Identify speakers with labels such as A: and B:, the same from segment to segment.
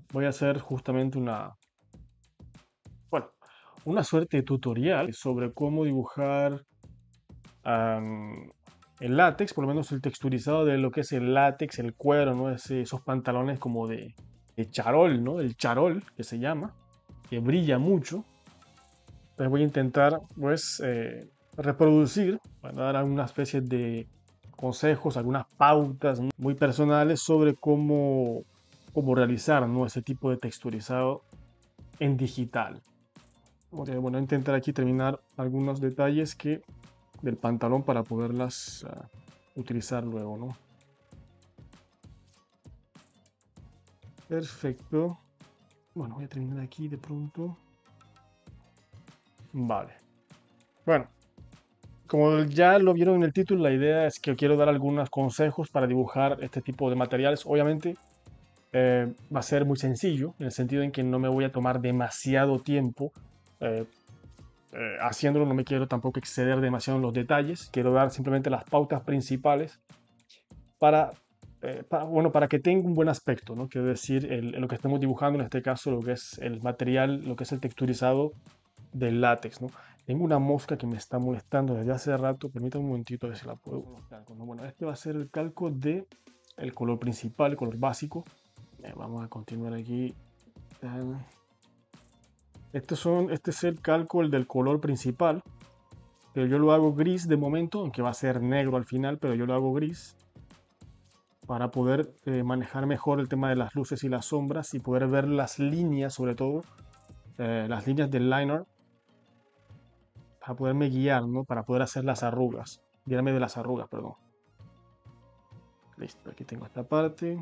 A: voy a hacer justamente bueno, una suerte de tutorial sobre cómo dibujar am, el látex, por lo menos el texturizado de lo que es el látex, el cuero, ¿no? Esos pantalones como de charol, ¿no? El charol, que se llama, que brilla mucho. Entonces voy a intentar, pues, reproducir, para dar alguna especie de consejos, algunas pautas, ¿no?, muy personales sobre cómo realizar, ¿no?, ese tipo de texturizado en digital. Bueno, voy a intentar aquí terminar algunos detalles del pantalón para poderlas utilizar luego, ¿no? Perfecto. Bueno, voy a terminar aquí de pronto. Vale. Bueno, como ya lo vieron en el título, la idea es que quiero dar algunos consejos para dibujar este tipo de materiales. Obviamente va a ser muy sencillo, en el sentido en que no me voy a tomar demasiado tiempo eh, haciéndolo. No me quiero tampoco exceder demasiado en los detalles. Quiero dar simplemente las pautas principales para, bueno, para que tenga un buen aspecto, ¿no? Quiero decir, lo que estemos dibujando, en este caso, lo que es el material, lo que es el texturizado del látex, ¿no? Tengo una mosca que me está molestando desde hace rato. Permítame un momentito a ver si la puedo colocar, ¿no? Bueno, este va a ser el calco de el color principal, el color básico. Vamos a continuar aquí. Este es el calco, el del color principal, pero yo lo hago gris de momento, aunque va a ser negro al final, pero yo lo hago gris para poder manejar mejor el tema de las luces y las sombras y poder ver las líneas, sobre todo las líneas del liner, para poderme guiar, ¿no? Para poder hacer las arrugas, guiarme de las arrugas, perdón. Listo, aquí tengo esta parte.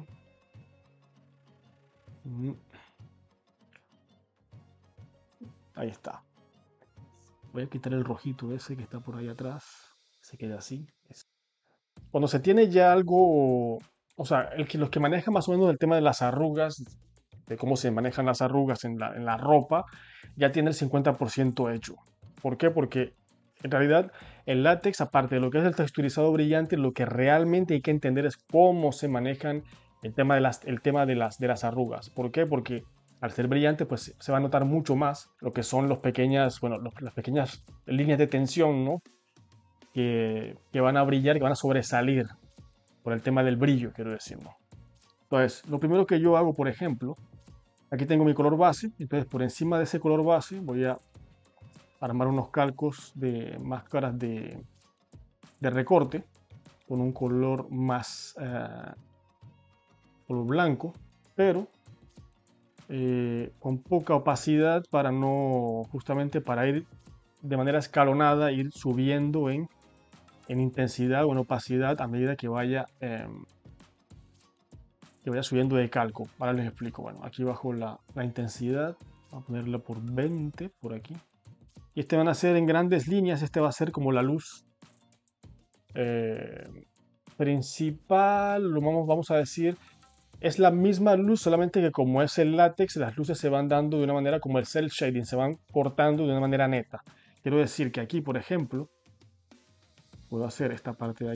A: Ahí está. Voy a quitar el rojito ese que está por ahí atrás. Se queda así. Cuando se tiene ya algo, o sea, los que manejan más o menos el tema de las arrugas, de cómo se manejan las arrugas en la ropa, ya tiene el 50% hecho. ¿Por qué? Porque en realidad el látex, aparte de lo que es el texturizado brillante, lo que realmente hay que entender es cómo se manejan el tema de las arrugas. ¿Por qué? Porque al ser brillante, pues se va a notar mucho más lo que son las pequeñas líneas de tensión, ¿no? Que van a brillar, que van a sobresalir por el tema del brillo, quiero decir, ¿no? Entonces, lo primero que yo hago, por ejemplo, aquí tengo mi color base. Entonces, por encima de ese color base voy a armar unos calcos de máscaras de recorte con un color más color blanco, pero con poca opacidad, para no, justamente para ir de manera escalonada, ir subiendo en intensidad o en opacidad a medida que vaya subiendo de calco. Ahora les explico. Bueno, aquí bajo la intensidad, voy a ponerla por 20 por aquí. Y este van a ser en grandes líneas. Este va a ser como la luz eh, principal, vamos a decir, es la misma luz, solamente que como es el látex, las luces se van dando de una manera como el cel shading, se van cortando de una manera neta. Quiero decir que aquí, por ejemplo, puedo hacer esta parte de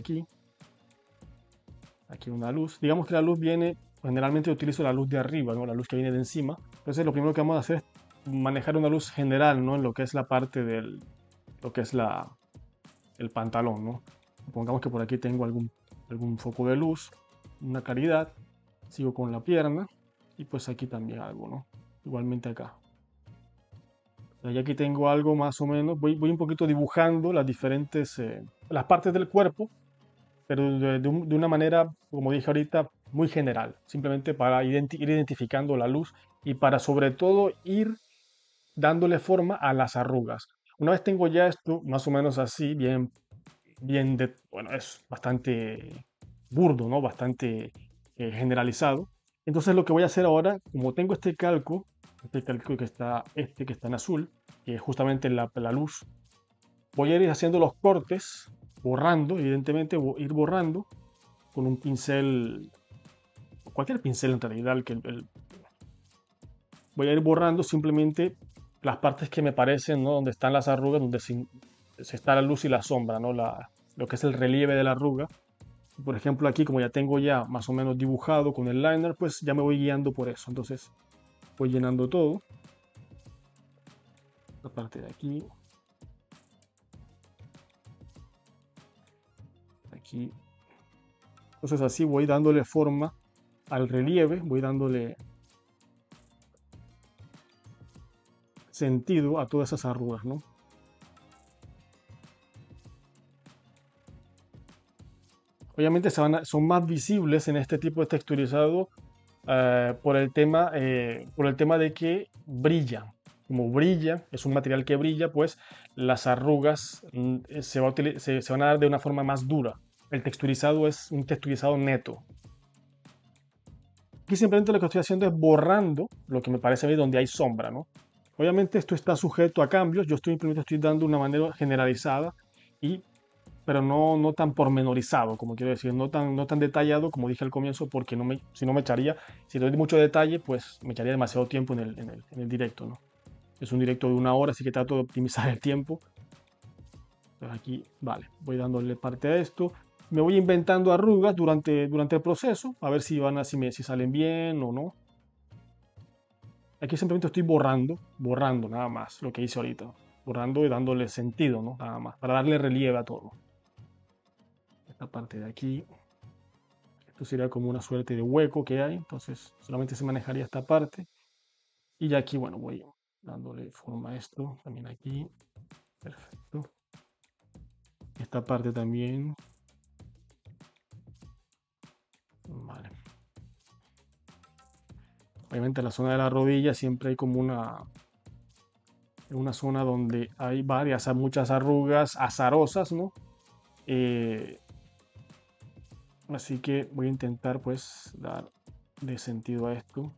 A: aquí una luz. Digamos que la luz viene, generalmente utilizo la luz de arriba, ¿no? La luz que viene de encima. Entonces lo primero que vamos a hacer es manejar una luz general, ¿no? En lo que es la parte lo que es el pantalón, ¿no? Pongamos que por aquí tengo algún foco de luz, una claridad. Sigo con la pierna y pues aquí también algo, ¿no? Igualmente acá. Y aquí tengo algo más o menos. Voy un poquito dibujando las partes del cuerpo, pero de una manera, como dije ahorita, muy general, simplemente para ir identificando la luz y para sobre todo ir dándole forma a las arrugas. Una vez tengo ya esto más o menos así, bueno, es bastante burdo, ¿no? Bastante generalizado. Entonces lo que voy a hacer ahora, como tengo este calco que está en azul, que es justamente la luz, voy a ir haciendo los cortes, borrando, evidentemente, ir borrando con un pincel, cualquier pincel en realidad, voy a ir borrando simplemente las partes que me parecen, ¿no? Donde están las arrugas, donde se está la luz y la sombra, ¿no? Lo que es el relieve de la arruga. Por ejemplo, aquí como ya tengo ya más o menos dibujado con el liner, pues ya me voy guiando por eso. Entonces Voy llenando todo. La parte de aquí. Aquí. Entonces así voy dándole forma al relieve, voy dándole sentido a todas esas arrugas, ¿no? Obviamente son más visibles en este tipo de texturizado por el tema de que brillan. Como brilla, es un material que brilla, pues las arrugas se van a dar de una forma más dura. El texturizado es un texturizado neto. Aquí simplemente lo que estoy haciendo es borrando lo que me parece a mí donde hay sombra, ¿no? Obviamente esto está sujeto a cambios, yo simplemente estoy dando una manera generalizada, pero no tan pormenorizado, como quiero decir, no tan detallado como dije al comienzo, porque si no me echaría, si le doy mucho detalle, pues me echaría demasiado tiempo en el directo, ¿no? Es un directo de 1 hora, así que trato de optimizar el tiempo. Entonces aquí, vale, voy dándole parte a esto. Me voy inventando arrugas durante el proceso, a ver si salen bien o no. Aquí simplemente estoy borrando nada más lo que hice ahorita. Borrando y dándole sentido, ¿no? Nada más, para darle relieve a todo. Esta parte de aquí, esto sería como una suerte de hueco que hay, entonces solamente se manejaría esta parte. Y ya aquí, bueno, voy dándole forma a esto, también aquí. Perfecto. Esta parte también. Vale. Obviamente en la zona de la rodilla siempre hay como una zona donde hay muchas arrugas azarosas, ¿no? Eh, Así que voy a intentar pues dar de sentido a esto.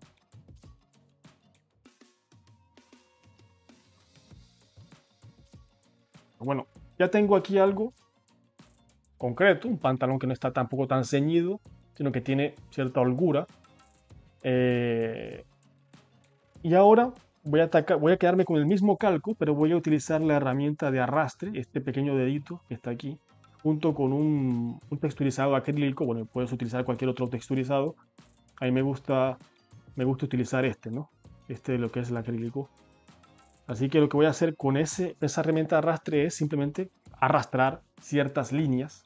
A: Bueno, ya tengo aquí algo concreto, un pantalón que no está tampoco tan ceñido, sino que tiene cierta holgura. Eh, y ahora voy a quedarme con el mismo calco, pero voy a utilizar la herramienta de arrastre, este pequeño dedito que está aquí, junto con un texturizado acrílico. Bueno, puedes utilizar cualquier otro texturizado. A mí me gusta utilizar este, ¿no? Este de lo que es el acrílico. Así que lo que voy a hacer con esa herramienta de arrastre es simplemente arrastrar ciertas líneas,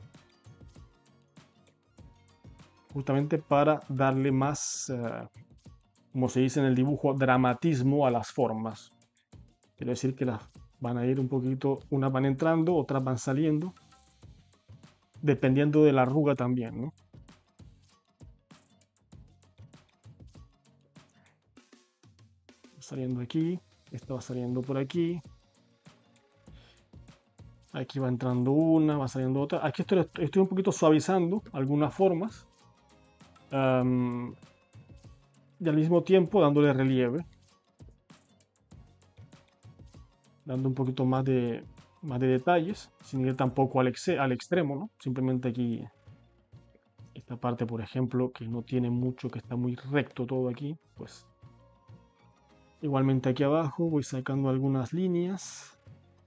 A: justamente para darle más, como se dice en el dibujo, dramatismo a las formas. Quiere decir que las van a ir un poquito, unas van entrando, otras van saliendo, dependiendo de la arruga también, ¿no? Saliendo aquí, esta va saliendo por aquí. Aquí va entrando una, va saliendo otra. Aquí estoy un poquito suavizando algunas formas. Y al mismo tiempo dándole relieve, dando un poquito más de detalles, sin ir tampoco al extremo, ¿no? Simplemente aquí, esta parte, por ejemplo, que no tiene mucho, que está muy recto todo aquí, pues igualmente aquí abajo voy sacando algunas líneas.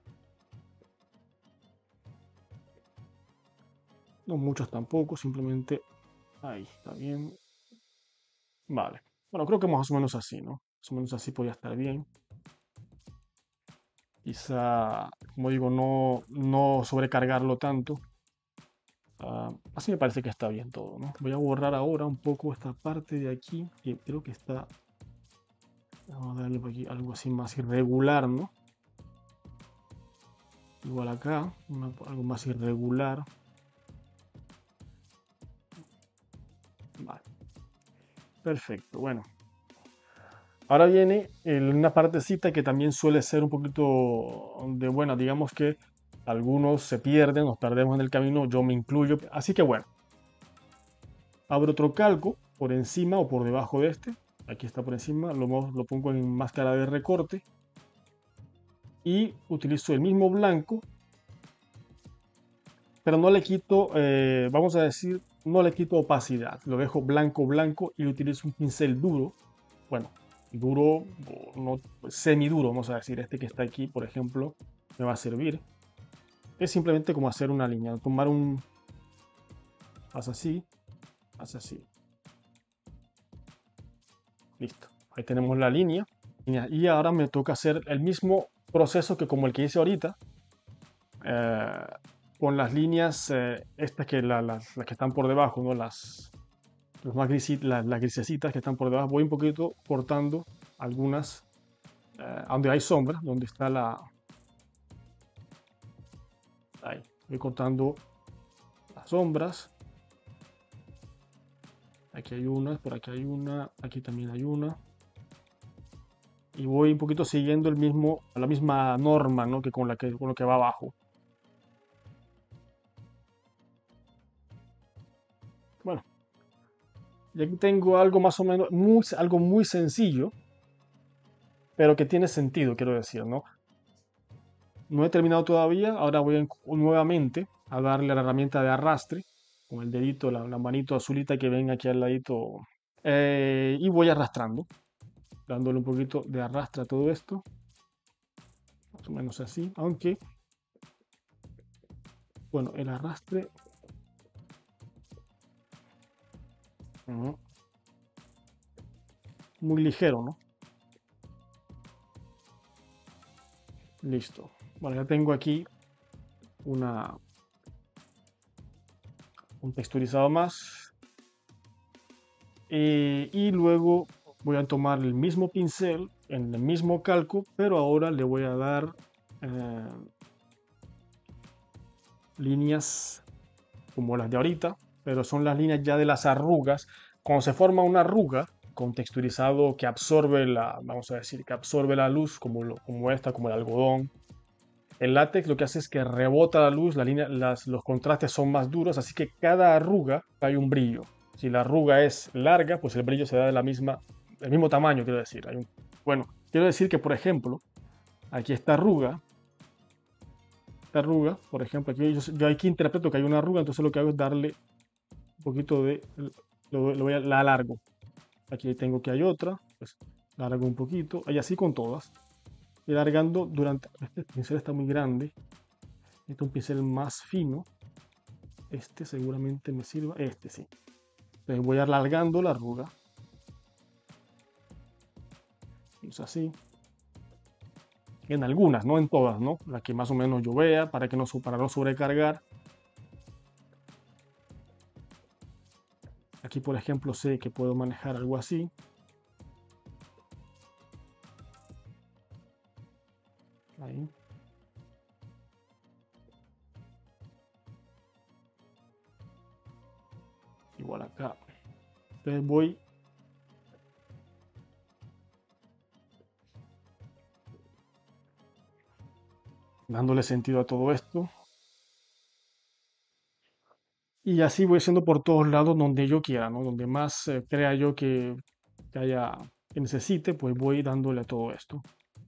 A: No muchas tampoco, simplemente ahí, está bien. Vale. Bueno, creo que más o menos así, ¿no? Más o menos así podría estar bien. Quizá, como digo, no sobrecargarlo tanto. Así me parece que está bien todo, ¿no? Voy a borrar ahora un poco esta parte de aquí, que creo que está... Vamos a darle por aquí algo así más irregular, ¿no? Igual acá, algo más irregular. Vale. Perfecto, bueno. Ahora viene una partecita que también suele ser un poquito de, bueno, digamos que algunos se pierden, nos perdemos en el camino, yo me incluyo. Así que bueno, abro otro calco por encima o por debajo de este. Aquí está por encima, lo pongo en máscara de recorte y utilizo el mismo blanco, pero no le quito, vamos a decir, no le quito opacidad. Lo dejo blanco, blanco y utilizo un pincel duro. Bueno, duro, no, semiduro, vamos a decir. Este que está aquí, por ejemplo, me va a servir. Es simplemente como hacer una línea, tomar haz así, haz así. Listo. Ahí tenemos la línea. Y ahora me toca hacer el mismo proceso que como el que hice ahorita, eh, con las líneas estas que las que están por debajo, ¿no? Los más las grisecitas que están por debajo. Voy un poquito cortando algunas donde hay sombra, donde está ahí. Voy cortando las sombras. Aquí hay una, por aquí hay una, aquí también hay una. Y voy un poquito siguiendo la misma norma, ¿no? Que con lo que va abajo. Bueno, y aquí tengo algo más o menos, algo muy sencillo, pero que tiene sentido, quiero decir, ¿no? No he terminado todavía, ahora voy nuevamente a darle a la herramienta de arrastre, con el dedito, la manito azulita que ven aquí al ladito, y voy arrastrando, dándole un poquito de arrastre a todo esto, más o menos así, aunque, bueno, el arrastre, muy ligero, ¿no? Listo. Bueno, ya tengo aquí un texturizado más. Y luego voy a tomar el mismo pincel en el mismo calco, pero ahora le voy a dar eh, líneas como las de ahorita, pero son las líneas ya de las arrugas. Cuando se forma una arruga con texturizado que absorbe vamos a decir, que absorbe la luz, como esta, como el algodón. El látex lo que hace es que rebota la luz, los contrastes son más duros, así que cada arruga hay un brillo. Si la arruga es larga, pues el brillo se da del mismo tamaño, quiero decir. Bueno, quiero decir que, por ejemplo, aquí esta arruga, por ejemplo, yo aquí interpreto que hay una arruga, entonces lo que hago es darle un poquito la alargo. Aquí tengo que hay otra, pues la alargo un poquito, y así con todas. Y alargando este pincel está muy grande, este es un pincel más fino, este seguramente me sirva, este sí. Entonces voy alargando la arruga, es así. En algunas, no en todas, ¿no? La que más o menos yo vea para no sobrecargar. Aquí, por ejemplo, sé que puedo manejar algo así. Ahí. Igual acá. Entonces voy dándole sentido a todo esto. Y así voy haciendo por todos lados donde yo quiera, ¿no? Donde más crea yo que necesite, pues voy dándole a todo esto.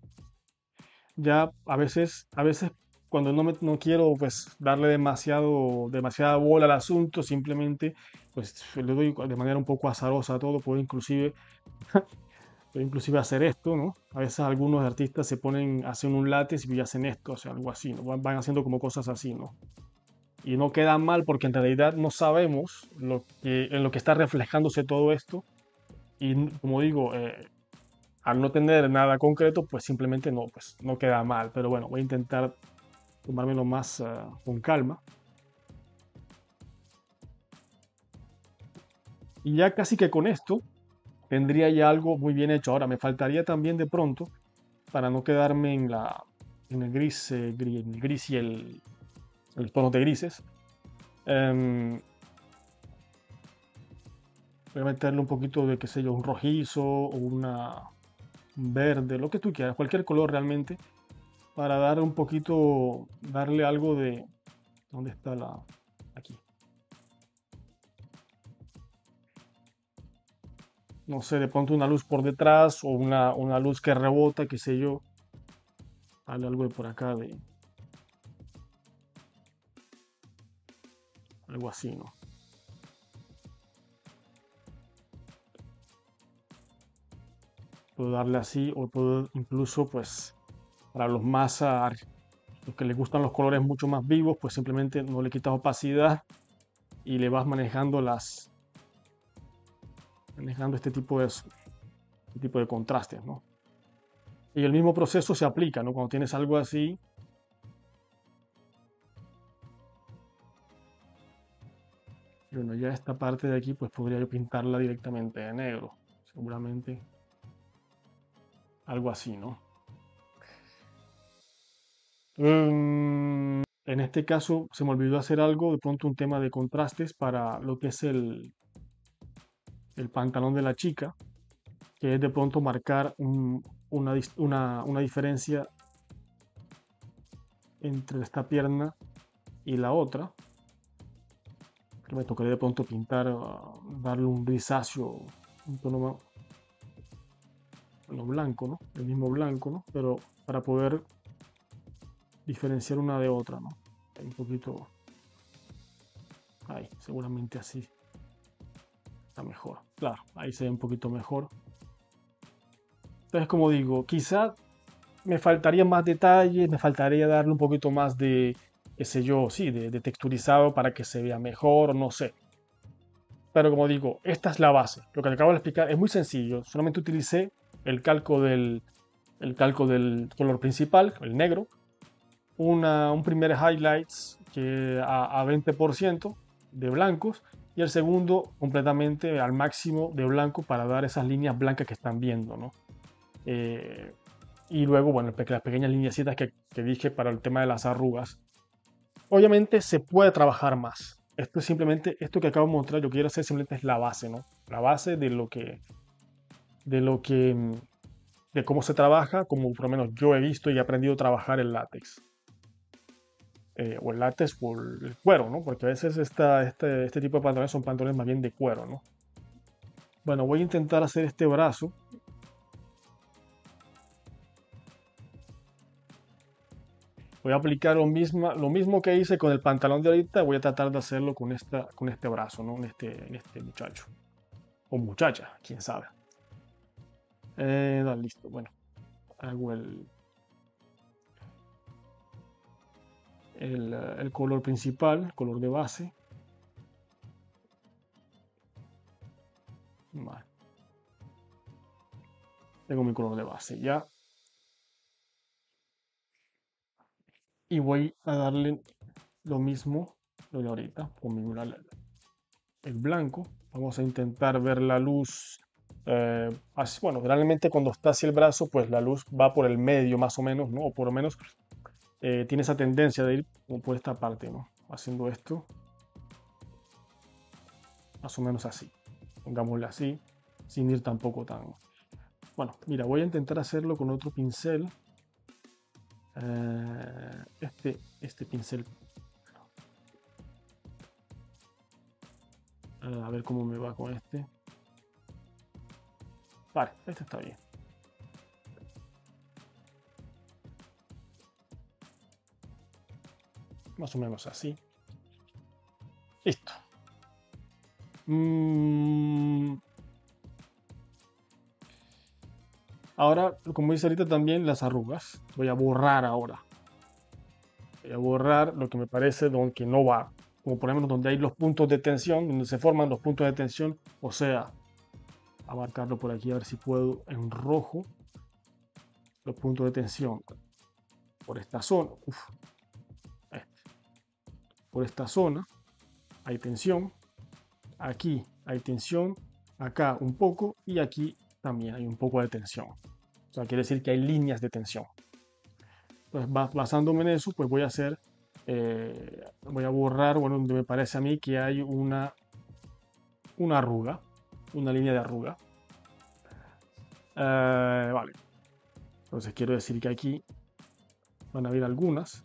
A: Ya a veces cuando no quiero pues darle demasiada bola al asunto, simplemente pues le doy de manera un poco azarosa a todo, puedo inclusive hacer esto, ¿no? A veces algunos artistas hacen un látex y hacen esto, o sea, algo así, ¿no? Van haciendo como cosas así, ¿no? Y no queda mal porque en realidad no sabemos en lo que está reflejándose todo esto. Y como digo, al no tener nada concreto, pues simplemente no queda mal. Pero bueno, voy a intentar tomármelo más con calma. Y ya casi que con esto tendría ya algo muy bien hecho. Ahora me faltaría también de pronto, para no quedarme en el gris, el gris y los tonos de grises. Voy a meterle un poquito de, qué sé yo, un rojizo o un verde, lo que tú quieras, cualquier color realmente, para darle algo de... ¿Dónde está aquí? No sé, de pronto una luz por detrás o una luz que rebota, qué sé yo. Darle algo de por acá, algo así, ¿no? Puedo darle así o puedo incluso, pues, para los que les gustan los colores mucho más vivos, pues simplemente no le quitas opacidad y le vas manejando este tipo tipo de contrastes, ¿no? Y el mismo proceso se aplica, ¿no? Cuando tienes algo así, y bueno, ya esta parte de aquí, pues podría yo pintarla directamente de negro, seguramente algo así, ¿no? En este caso se me olvidó hacer algo, de pronto un tema de contrastes para lo que es el pantalón de la chica, que es de pronto marcar una diferencia entre esta pierna y la otra, que me tocaría de pronto pintar, darle un grisáceo, un tono más, bueno, blanco, ¿no? El mismo blanco, ¿no? Pero para poder diferenciar una de otra, ¿no? Un poquito ahí, seguramente así está mejor. Claro, ahí se ve un poquito mejor. Entonces, como digo, quizá me faltaría más detalles, me faltaría darle un poquito más de, qué sé yo, sí, de texturizado para que se vea mejor, no sé. Pero como digo, esta es la base. Lo que te acabo de explicar es muy sencillo. Solamente utilicé el calco del color principal, el negro, un primer highlights que a 20% de blancos y el segundo completamente al máximo de blanco para dar esas líneas blancas que están viendo, ¿no? Eh, y luego, bueno, las pequeñas lineecitas que dije para el tema de las arrugas. Obviamente se puede trabajar más. Esto es simplemente, esto que acabo de mostrar, yo quiero hacer simplemente es la base, ¿no? La base de lo que, de cómo se trabaja, como por lo menos yo he visto y he aprendido a trabajar el látex. O el látex o el cuero, ¿no? Porque a veces este tipo de pantalones son pantalones más bien de cuero, ¿no? Bueno, voy a intentar hacer este brazo. Voy a aplicar lo mismo que hice con el pantalón de ahorita, voy a tratar de hacerlo con este brazo, ¿no? En este muchacho. O muchacha, quién sabe. Listo, bueno, hago el color principal, color de base. Vale. Tengo mi color de base ya. Y voy a darle lo mismo, lo de ahorita, con el blanco. Vamos a intentar ver la luz. Así, bueno, realmente cuando está así el brazo, pues la luz va por el medio más o menos, ¿no? O por lo menos tiene esa tendencia de ir como por esta parte, ¿no? Haciendo esto, más o menos así. Pongámosle así, sin ir tampoco tan... Bueno, mira, voy a intentar hacerlo con otro pincel. Este pincel. A ver cómo me va con este. Vale, este está bien. Más o menos así. Listo. Ahora, como dice ahorita también, las arrugas. Voy a borrar ahora. Voy a borrar lo que me parece que no va. Como por ejemplo donde hay los puntos de tensión, donde se forman los puntos de tensión. O sea, a marcarlo por aquí a ver si puedo en rojo. Los puntos de tensión. Por esta zona. Por esta zona hay tensión. Aquí hay tensión. Acá un poco. Y aquí también hay un poco de tensión. O sea, quiere decir que hay líneas de tensión. Entonces, basándome en eso, pues voy a hacer, voy a borrar, bueno, donde me parece a mí que hay una arruga, una línea de arruga. Vale. Entonces quiero decir que aquí van a haber algunas.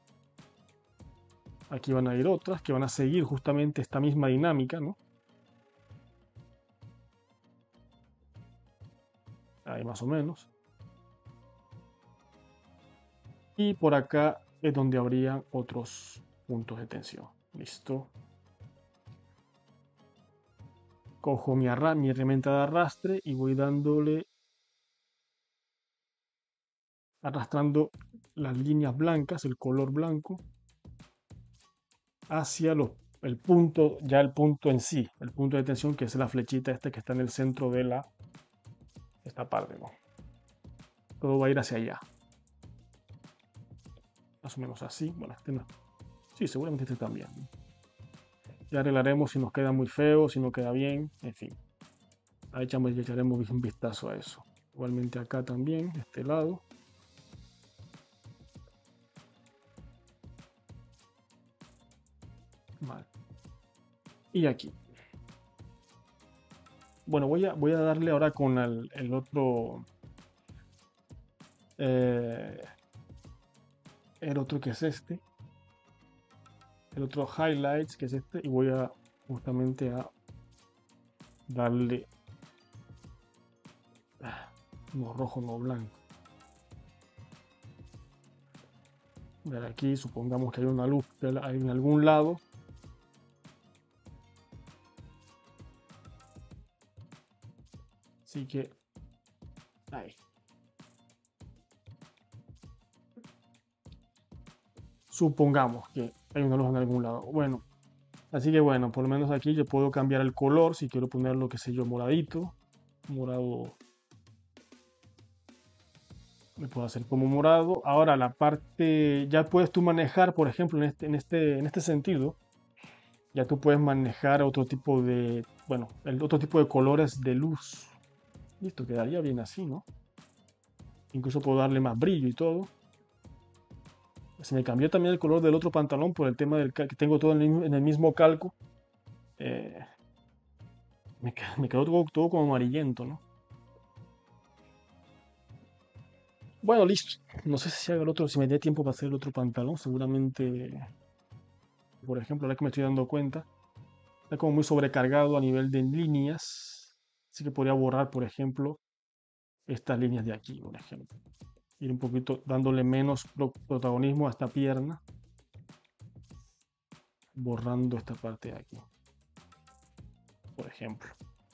A: Aquí van a ir otras que van a seguir justamente esta misma dinámica, ¿no? Ahí más o menos. Y por acá es donde habría otros puntos de tensión. Listo. Cojo mi herramienta de arrastre y voy dándole, arrastrando las líneas blancas, el color blanco, hacia el punto, ya el punto en sí, el punto de tensión que es la flechita esta que está en el centro esta parte, ¿no? Todo va a ir hacia allá. Más o menos así. Bueno, este no. Sí, seguramente este también. Ya arreglaremos si nos queda muy feo, si no queda bien, en fin. Ahí le echaremos un vistazo a eso. Igualmente acá también, de este lado. Vale. Y aquí. Bueno, voy a darle ahora con el otro. eh, el otro que es este. El otro highlights que es este. Y voy a justamente a darle. No rojo, no blanco. Ver aquí, supongamos que hay una luz hay en algún lado. Así que ahí. Supongamos que hay una luz en algún lado. Bueno, así que bueno, por lo menos aquí yo puedo cambiar el color si quiero ponerlo, qué sé yo, moradito. Morado. Me puedo hacer como morado. Ahora la parte, ya puedes tú manejar, por ejemplo, en este sentido, ya tú puedes manejar otro tipo de, bueno, el otro tipo de colores de luz. Y esto quedaría bien así, ¿no? Incluso puedo darle más brillo y todo. Se me cambió también el color del otro pantalón por el tema del que tengo todo en el mismo calco. Eh, me quedó todo como amarillento, ¿no? Bueno, listo. No sé si haga el otro, si me dé tiempo para hacer el otro pantalón. Seguramente, por ejemplo, ahora que me estoy dando cuenta, está como muy sobrecargado a nivel de líneas. Así que podría borrar, por ejemplo, estas líneas de aquí, por ejemplo. Ir un poquito dándole menos protagonismo a esta pierna. Borrando esta parte de aquí, por ejemplo.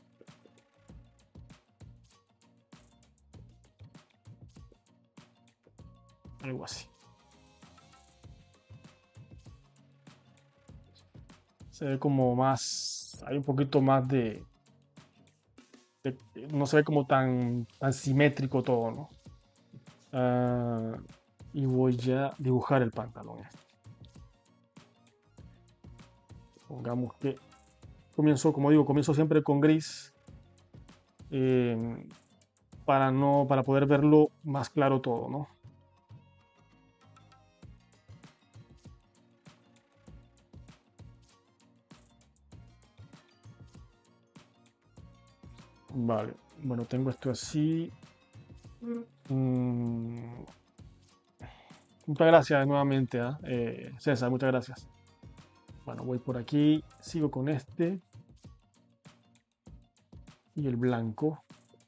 A: Algo así. Se ve como más, hay un poquito más de- no se ve como tan simétrico todo, ¿no? Ah, y voy ya a dibujar el pantalón este. Pongamos que comienzo, como digo, comienzo siempre con gris eh, para poder verlo más claro todo, ¿no? Vale, bueno, tengo esto así. Mm, muchas gracias nuevamente, ¿ah? César, muchas gracias. Bueno, voy por aquí, sigo con este y el blanco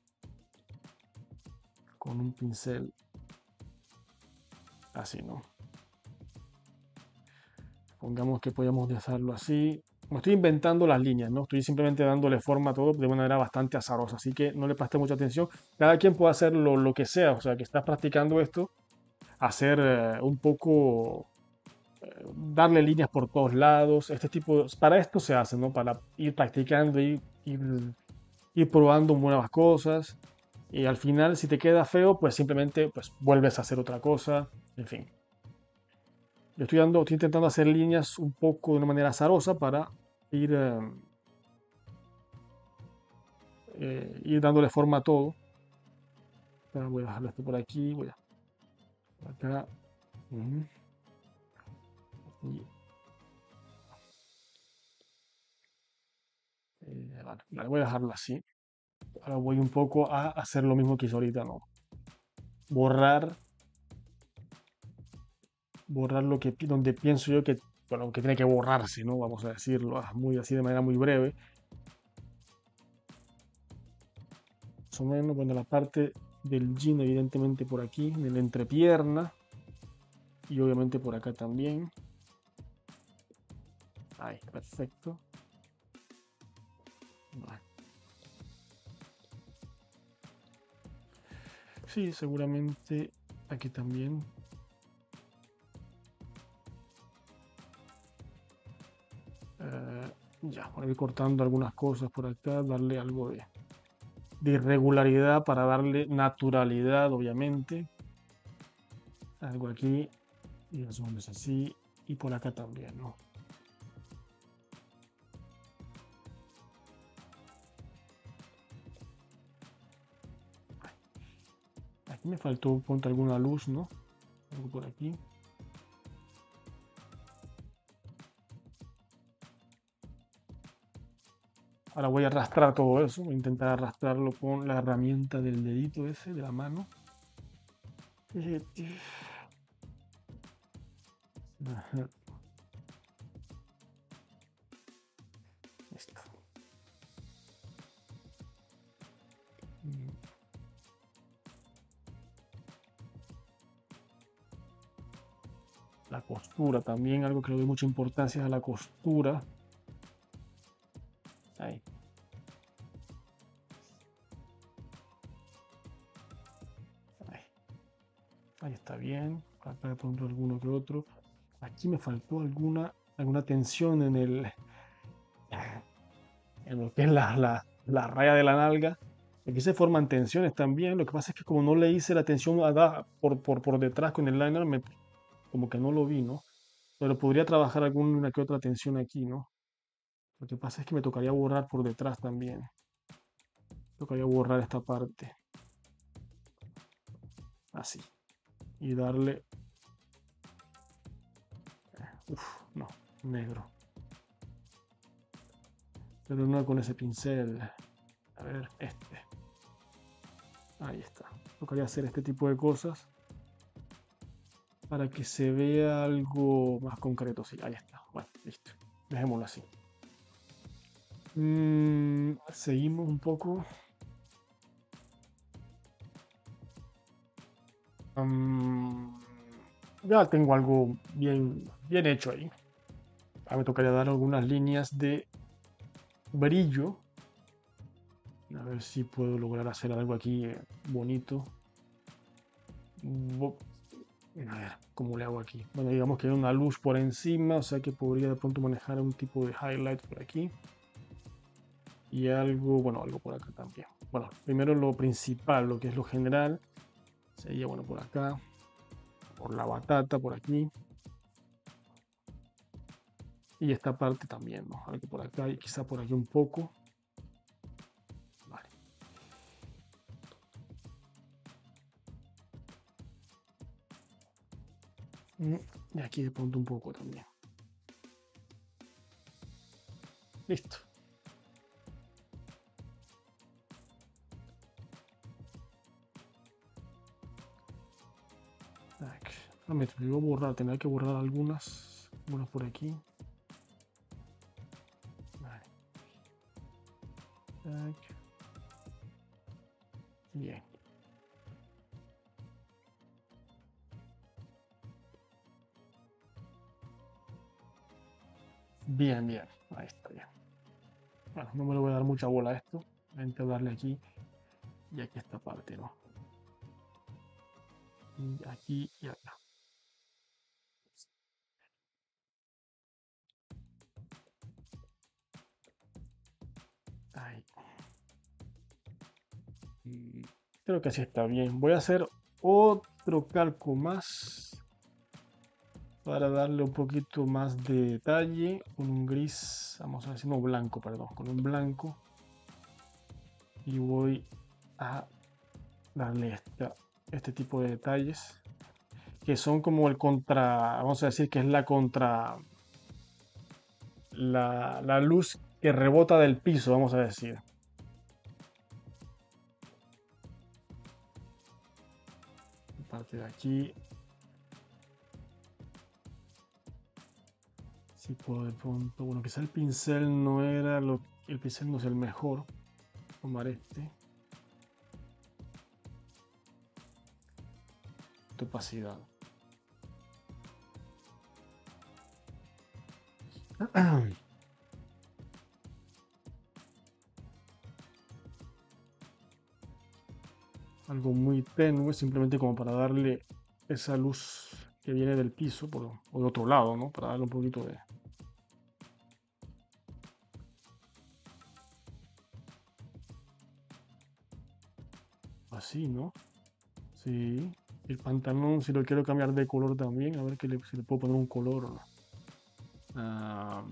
A: con un pincel así, ¿no? Pongamos que podemos dejarlo así. Me estoy inventando las líneas, ¿no? Estoy simplemente dándole forma a todo de una manera bastante azarosa, así que no le presté mucha atención. Cada quien puede hacer lo que sea, o sea, que estás practicando esto, hacer un poco, darle líneas por todos lados, este tipo, para esto se hace, ¿no? Para ir practicando, ir probando nuevas cosas, y al final, si te queda feo, pues simplemente pues, vuelves a hacer otra cosa, en fin. Yo estoy intentando hacer líneas un poco de una manera azarosa para ir, ir dándole forma a todo. Ahora voy a dejarlo esto por aquí, voy a por acá. Ujú, y, vale, voy a dejarlo así. Ahora voy un poco a hacer lo mismo que hice ahorita, ¿no? Borrar, borrar lo que donde pienso yo que, bueno, que tiene que borrarse, ¿no? Vamos a decirlo muy así de manera muy breve. Más o menos, bueno, la parte del jean, evidentemente por aquí, en la entrepierna. Y obviamente por acá también. Ahí, perfecto. Vale. Sí, seguramente aquí también. Ya, voy a ir cortando algunas cosas por acá, darle algo de de irregularidad para darle naturalidad, obviamente. Algo aquí, y más o menos así, y por acá también, ¿no? Aquí me faltó, ponte alguna luz, ¿no? Algo por aquí. Ahora voy a arrastrar todo eso, voy a intentar arrastrarlo con la herramienta del dedito ese, de la mano. Ajá, listo. La costura también, algo que le doy mucha importancia es a la costura. Ahí. Ahí. Ahí está bien. Acá de pronto alguno que otro. Aquí me faltó alguna tensión en lo que es la raya de la nalga. Aquí se forman tensiones también. Lo que pasa es que como no le hice la tensión por detrás con el liner, como que no lo vi, ¿no? Pero podría trabajar alguna que otra tensión aquí, ¿no? Lo que pasa es que me tocaría borrar por detrás también. Tocaría borrar esta parte. Así. Y darle... Uf, no, negro. Pero no con ese pincel. A ver, este. Ahí está. Tocaría hacer este tipo de cosas para que se vea algo más concreto. Sí, ahí está. Bueno, listo. Dejémoslo así. Seguimos un poco. Ya tengo algo bien hecho ahí. Ahora me tocaría dar algunas líneas de brillo. A ver si puedo lograr hacer algo aquí bonito. A ver, ¿cómo le hago aquí? Bueno, digamos que hay una luz por encima, o sea que podría de pronto manejar un tipo de highlight por aquí. Y algo, bueno, algo por acá también. Bueno, primero lo principal, lo que es lo general, sería, bueno, por acá, por la batata, por aquí. Y esta parte también, ¿no? Algo por acá y quizá por aquí un poco. Vale. Y aquí de pronto un poco también. Listo. Me voy a borrar, tendré que borrar algunas por aquí. Vale. Bien. Bien, bien. Ahí está bien. Bueno, no me le voy a dar mucha bola a esto. Voy a intentar darle aquí y aquí esta parte, ¿no? Y aquí y acá. Ahí. Y creo que así está bien. Voy a hacer otro calco más para darle un poquito más de detalle con un gris, vamos a decir, no blanco, perdón, con un blanco. Y voy a darle este tipo de detalles que son como el contra, vamos a decir que es la contra, la luz que rebota del piso, vamos a decir. Parte de aquí. Si puedo de pronto, bueno, quizá el pincel no era el pincel no es el mejor. Tomar este. De opacidad. Algo muy tenue, simplemente como para darle esa luz que viene del piso o de otro lado, ¿no? Para darle un poquito de... así, ¿no? Sí. El pantalón, si lo quiero cambiar de color también, a ver si le puedo poner un color o no. Ah,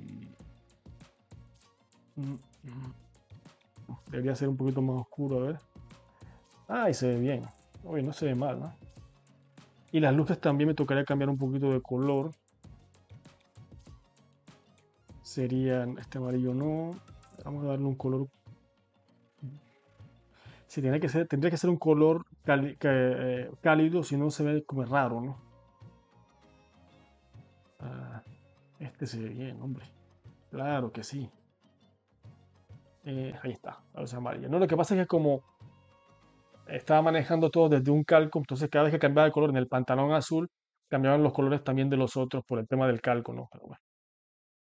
A: mm, mm, debería ser un poquito más oscuro, a ver. Ah, y se ve bien. Oye, no se ve mal, ¿no? Y las luces también me tocaría cambiar un poquito de color. Serían este amarillo no. Vamos a darle un color. Si tiene que ser, tendría que ser un color cálido, si no se ve como raro, ¿no? Ah, este se ve bien, hombre. Claro que sí. Ahí está, la luz amarilla. No, lo que pasa es que como estaba manejando todo desde un calco, entonces cada vez que cambiaba el color en el pantalón azul, cambiaban los colores también de los otros por el tema del calco, ¿no? Pero bueno.